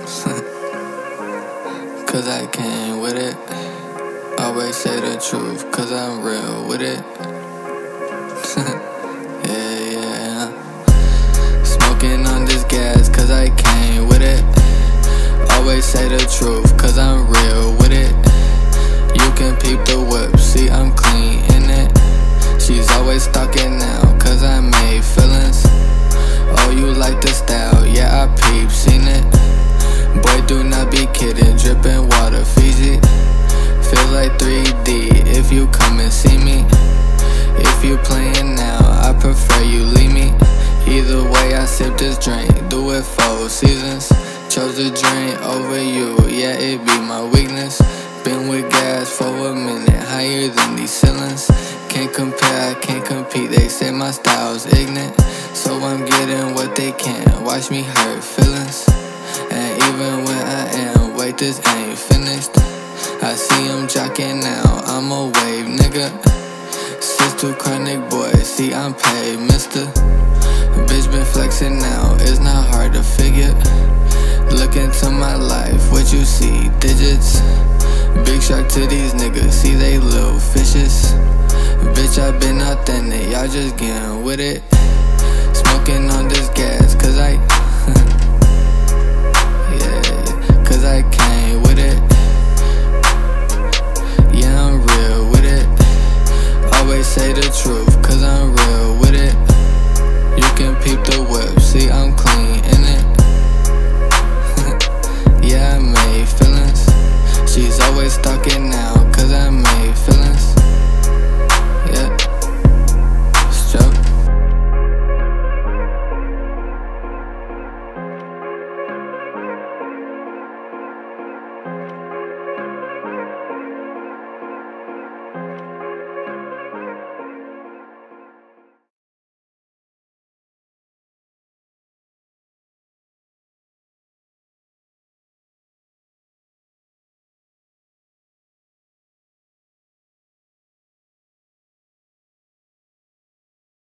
Cause I came with it. Always say the truth, cause I'm real with it. Yeah. Smoking on this gas, cause I came with it. Always say the truth, cause I'm real with it. You can peep the whip, see I'm clean in it. She's always stalking now, cause I made feelings. Oh, you like the style, yeah, I peep, seen it. Boy, do not be kidding, dripping water, Fiji. Feel like 3D if you come and see me. If you playing now, I prefer you leave me. Either way, I sip this drink, do it 4 seasons. Chose the drink over you, yeah, it be my weakness. Been with gas for a minute, higher than these ceilings. Can't compare, I can't compete, they say my style's ignorant. So I'm getting what they can, watch me hurt feelings. And even when I am, wait, this ain't finished. I see him jocking now, I'm a wave nigga. Sis too chronic boy, see I'm paid, mister. Bitch been flexing now, it's not hard to figure. Look into my life, what you see, digits. Big shock to these niggas, see they little fishes. Bitch, I been authentic, y'all just getting with it. Smoking on this gas, cause I yeah, cause I came with it. Yeah, I'm real with it. Always say the truth, cause I'm real with it. You can peep the whip, see I'm